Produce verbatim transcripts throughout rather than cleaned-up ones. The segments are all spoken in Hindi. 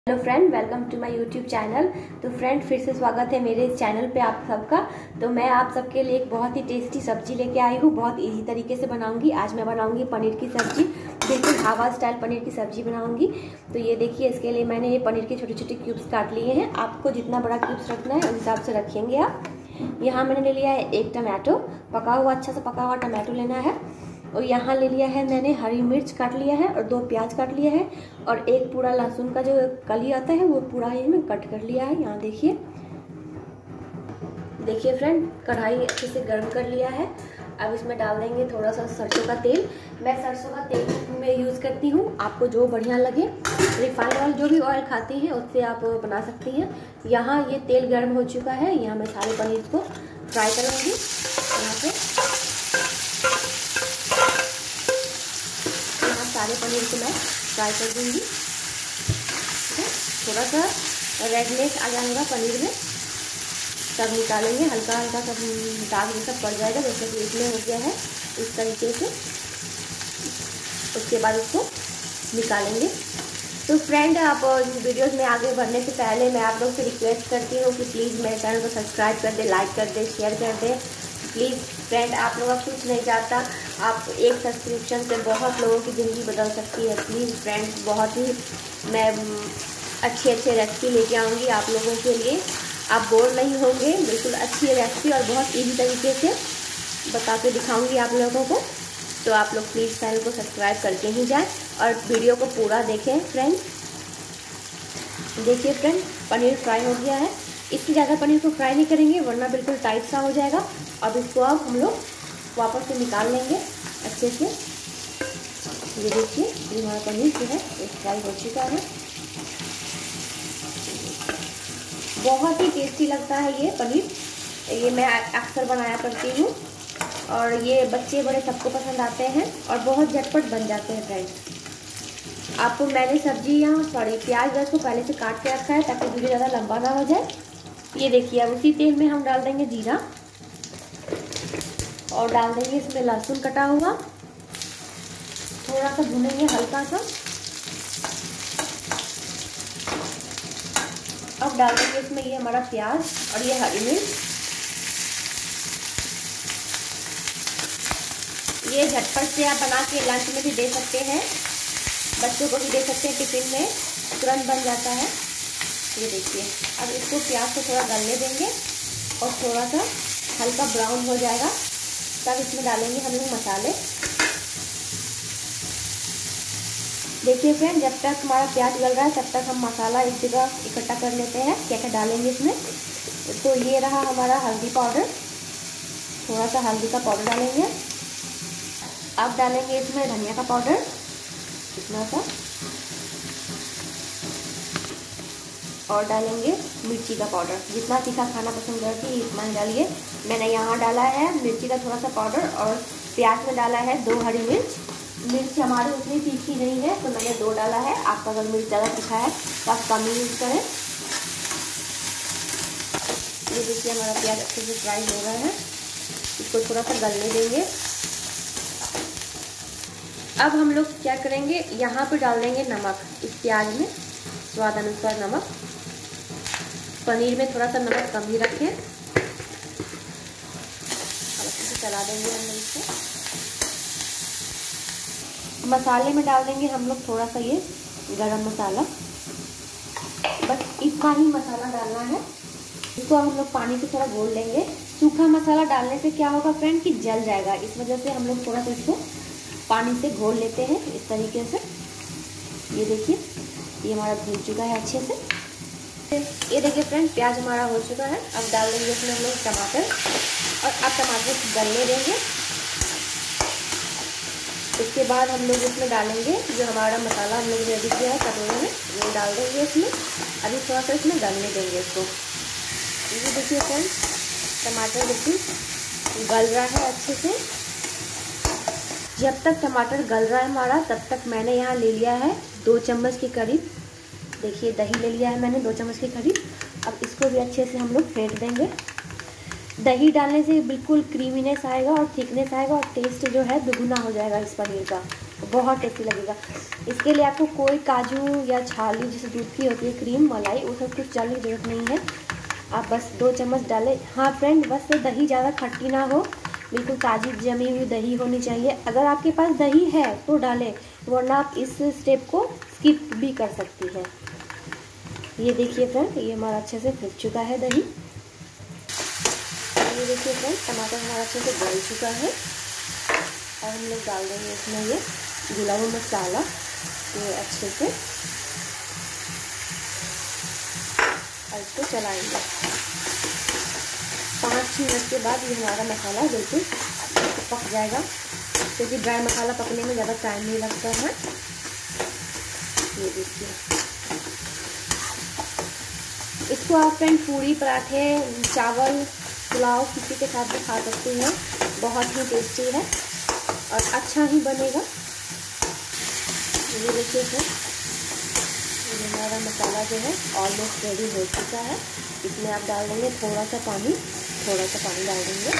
Hello friend, welcome to my YouTube channel. तो फ्रेंड, फिर से स्वागत है मेरे इस चैनल पे आप सबका। तो मैं आप सबके लिए एक बहुत ही टेस्टी सब्जी लेके आई हूँ। बहुत इजी तरीके से बनाऊंगी। आज मैं बनाऊंगी पनीर की सब्जी, बिल्कुल ढाबा स्टाइल पनीर की सब्जी बनाऊंगी। तो ये देखिए, इसके लिए मैंने ये पनीर के छोटे छोटे क्यूब्स काट लिए हैं। आपको जितना बड़ा क्यूब्स रखना है उस हिसाब से रखेंगे आप। यहाँ मैंने ले लिया है एक टमाटो, पका हुआ, अच्छा सा पका हुआ टमाटो लेना है। और यहाँ ले लिया है मैंने हरी मिर्च काट लिया है और दो प्याज काट लिया है। और एक पूरा लहसुन का जो कली आता है वो पूरा ही मैं कट कर लिया है। यहाँ देखिए देखिए फ्रेंड, कढ़ाई अच्छे से गर्म कर लिया है। अब इसमें डाल देंगे थोड़ा सा सरसों का तेल। मैं सरसों का तेल में यूज़ करती हूँ, आपको जो बढ़िया लगे। रिफाइंड ऑयल, जो भी ऑयल खाती हैं उससे आप बना सकती हैं। यहाँ ये तेल गर्म हो चुका है। यहाँ मैं सारे पनीर को फ्राई करूँगी। यहाँ पे सारे पनीर को मैं फ्राई कर दूंगी। थोड़ा सा रेडनेस आ जाएगा पनीर में, तब निकालेंगे। हल्का हल्का सब दाग ये सब पड़ जाएगा, जैसे कि इसमें हो गया है इस तरीके से। उसके बाद इसको निकालेंगे। तो फ्रेंड, आप वीडियोस में आगे बढ़ने से पहले मैं आप लोग से रिक्वेस्ट करती हूँ कि प्लीज़ मेरे चैनल को सब्सक्राइब कर दे, लाइक कर दे, शेयर कर दे प्लीज़। फ्रेंड, आप लोगों का कुछ नहीं जाता, आप एक सब्सक्रिप्शन से बहुत लोगों की ज़िंदगी बदल सकती है। प्लीज़ फ्रेंड, बहुत ही मैं अच्छे अच्छे रेसिपी लेके आऊँगी आप लोगों के लिए। आप बोर नहीं होंगे, बिल्कुल अच्छी रेसिपी और बहुत ईजी तरीके से बता के दिखाऊँगी आप लोगों को। तो आप लोग प्लीज़ चैनल को सब्सक्राइब करके ही जाएँ और वीडियो को पूरा देखें। फ्रेंड देखिए फ्रेंड, पनीर फ्राई हो गया है। इससे ज़्यादा पनीर को फ्राई नहीं करेंगे वरना बिल्कुल टाइट सा हो जाएगा। अब इसको अब हम लोग वापस से निकाल लेंगे अच्छे से। ये देखिए, ये हमारा पनीर जो है फ्राई हो चुका है। बहुत ही टेस्टी लगता है ये पनीर। ये मैं अक्सर बनाया करती हूँ और ये बच्चे बड़े सबको पसंद आते हैं और बहुत झटपट बन जाते हैं फ्रेंड। आपको मैंने सब्जी यहाँ सॉरी प्याज व्याज को पहले से काट के रखा है ताकि वीडियो ज़्यादा लंबा ना हो जाए। ये देखिए, अब उसी तेल में हम डाल देंगे जीरा और डाल देंगे इसमें लहसुन कटा हुआ। थोड़ा सा भूनेंगे हल्का सा। अब डाल देंगे इसमें ये हमारा प्याज और ये हरी मिर्च। ये झटपट से आप बना के लंच में भी दे सकते हैं, बच्चों को भी दे सकते हैं, टिफिन में तुरंत बन जाता है। ये देखिए, अब इसको प्याज को थोड़ा गलने देंगे और थोड़ा सा हल्का ब्राउन हो जाएगा तब इसमें डालेंगे हम लोग मसाले। देखिए फ्रेंड, जब तक हमारा प्याज गल रहा है तब तक हम मसाला एक जगह इकट्ठा कर लेते हैं। क्या क्या डालेंगे इसमें, तो ये रहा हमारा हल्दी पाउडर। थोड़ा सा हल्दी का पाउडर डालेंगे। अब डालेंगे इसमें धनिया का पाउडर इतना सा, और डालेंगे मिर्ची का पाउडर। जितना तीखा खाना पसंद करती है इतना ही डालिए। मैंने यहाँ डाला है मिर्ची का थोड़ा सा पाउडर और प्याज में डाला है दो हरी मिर्च। मिर्च हमारी उतनी तीखी नहीं है तो मैंने दो डाला है। आपका अगर मिर्च ज़्यादा तीखा है तो आप कम यूज़ करें। ये देखिए, हमारा प्याज अच्छे से फ्राई हो रहा है। इसको थोड़ा सा गलने देंगे। अब हम लोग क्या करेंगे, यहाँ पे डाल देंगे नमक इस प्याज में, स्वाद अनुसार नमक। पनीर में थोड़ा सा नमक कम ही रखें। अब अच्छे से चला देंगे हम लोग इसको। मसाले में डाल देंगे हम लोग थोड़ा सा ये गरम मसाला, बस इतना ही मसाला डालना है। इसको हम लोग पानी से थोड़ा घोल लेंगे। सूखा मसाला डालने से क्या होगा फ्रेंड कि जल जाएगा, इस वजह से हम लोग थोड़ा सा इसको पानी से घोल लेते हैं इस तरीके से। ये देखिए, ये हमारा भून चुका है अच्छे से। ये देखिए फ्रेंड, प्याज हमारा हो चुका है। अब डाल देंगे इसमें हम लोग टमाटर और अब टमाटर गलने देंगे। इसके बाद हम लोग इसमें डालेंगे जो हमारा मसाला हम लोग रेडी किया है कटोरे में, वो डाल देंगे इसमें। अभी थोड़ा सा इसमें गलने देंगे इसको। ये देखिए फ्रेंड, टमाटर बिल्कुल गल रहा है अच्छे से। जब तक टमाटर गल रहा है हमारा, तब तक मैंने यहाँ ले लिया है दो चम्मच के करीब। देखिए, दही ले लिया है मैंने दो चम्मच के करीब। अब इसको भी अच्छे से हम लोग फेंट देंगे। दही डालने से बिल्कुल क्रीमीनेस आएगा और थिकनेस आएगा और टेस्ट जो है दुगुना हो जाएगा इस पनीर का। बहुत टेस्टी लगेगा। इसके लिए आपको कोई काजू या छाली जैसे दूध की होती है क्रीम मलाई, वो सब कुछ डालने की ज़रूरत नहीं है। आप बस दो चम्मच डालें। हाँ फ्रेंड, बस दही ज़्यादा खट्टी ना हो, बिल्कुल ताज़ी जमी हुई दही होनी चाहिए। अगर आपके पास दही है तो डालें, वरना आप इस स्टेप को स्किप भी कर सकती हैं। ये देखिए फ्रेंड, ये हमारा अच्छे से फूल चुका है दही। ये देखिए फ्रेंड, टमाटर हमारा अच्छे से गल चुका है। और हम लोग डाल देंगे इसमें ये भुना हुआ मसाला, ये अच्छे से और इसको चलाएंगे। पाँच मिनट के बाद ये हमारा मसाला बिल्कुल पक जाएगा, क्योंकि ड्राई मसाला पकने में ज़्यादा टाइम नहीं लगता है। ये देखिए, इसको आप फ्रेंड पूरी, पराठे, चावल, पुलाव किसी के साथ भी खा सकते हैं। बहुत ही टेस्टी है और अच्छा ही बनेगा। ये देखिए फ्रेंड, ये हमारा मसाला जो है ऑलमोस्ट रेडी हो चुका है। इसमें आप डाल देंगे थोड़ा सा पानी, थोड़ा सा पानी डाल देंगे।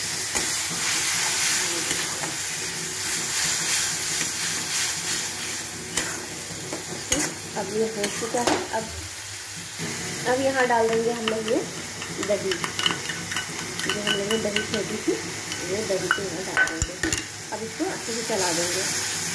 अब ये हो चुका है। अब अब यहाँ डाल देंगे हम लोग ये दही, जो हम लोगों ने दही छोड़ी थी, ये दही को यहाँ डाल देंगे। अब इसको अच्छे से चला देंगे।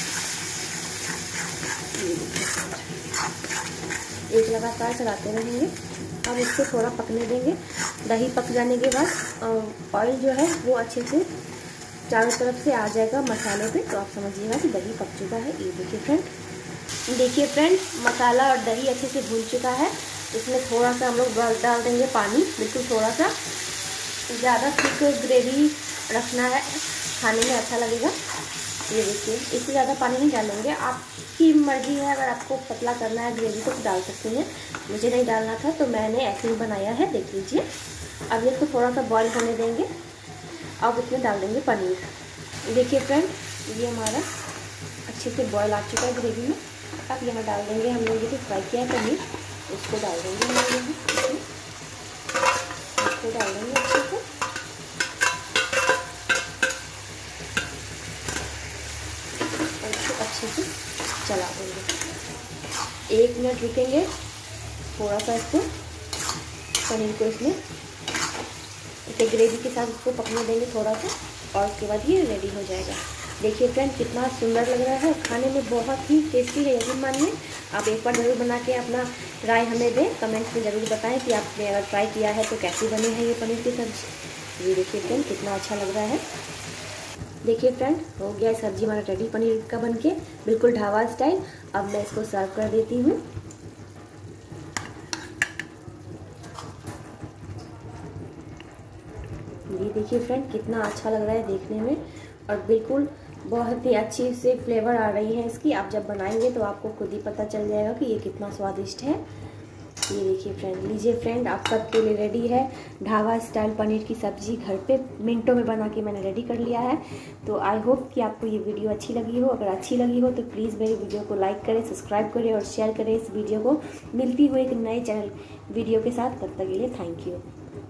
एक लगातार चलाते रहेंगे। अब इसको थोड़ा पकने देंगे। दही पक जाने के बाद ऑयल जो है वो अच्छे से चारों तरफ से आ जाएगा मसाले पे, तो आप समझिएगा कि दही पक चुका है। ये देखिए फ्रेंड, देखिए फ्रेंड, मसाला और दही अच्छे से भून चुका है। इसमें थोड़ा सा हम लोग डाल देंगे पानी, बिल्कुल थोड़ा सा, ज़्यादा थिक ग्रेवी रखना है, खाने में अच्छा लगेगा। ये देखिए, इससे ज़्यादा पानी नहीं डालेंगे, आपकी मर्जी है। अगर आपको पतला करना है ग्रेवी तो डाल सकते हैं, मुझे नहीं डालना था तो मैंने ऐसे ही बनाया है, देख लीजिए। अब इसको थोड़ा सा बॉईल होने देंगे। अब इसमें डाल देंगे पनीर। देखिए फ्रेंड, ये हमारा अच्छे से बॉईल आ चुका है ग्रेवी में। अब यहाँ डाल देंगे हम लोग ये जो फ्राई किया है पनीर, उसको डाल देंगे हम लोग यहाँ, इसको डाल देंगे अच्छे से। और इसको अच्छे से चला देंगे। एक मिनट रुकेंगे, थोड़ा सा इसको पनीर को इसमें इसे ग्रेवी के साथ इसको पकने देंगे थोड़ा सा, और उसके बाद ये रेडी हो जाएगा। देखिए फ्रेंड, कितना सुंदर लग रहा है, खाने में बहुत ही टेस्टी है, यकीन मानिए। आप एक बार ज़रूर बना के अपना राय हमें दें, कमेंट्स में ज़रूर बताएं कि आपने अगर ट्राई किया है तो कैसी बनी है ये पनीर की सब्जी। ये देखिए फ्रेंड, कितना अच्छा लग रहा है। देखिए फ्रेंड, हो गया सब्जी हमारा रेडी पनीर का बनके, बिल्कुल ढाबा स्टाइल। अब मैं इसको सर्व कर देती हूँ। ये देखिए फ्रेंड, कितना अच्छा लग रहा है देखने में, और बिल्कुल बहुत ही अच्छी से फ्लेवर आ रही है इसकी। आप जब बनाएंगे तो आपको खुद ही पता चल जाएगा कि ये कितना स्वादिष्ट है। ये देखिए फ्रेंड, लीजिए फ्रेंड, आप सबके लिए रेडी है ढाबा स्टाइल पनीर की सब्जी। घर पे मिनटों में बना के मैंने रेडी कर लिया है। तो आई होप कि आपको ये वीडियो अच्छी लगी हो। अगर अच्छी लगी हो तो प्लीज़ मेरे वीडियो को लाइक करें, सब्सक्राइब करें और शेयर करें इस वीडियो को। मिलती हुई एक नए चैनल वीडियो के साथ, तब तक के लिए थैंक यू।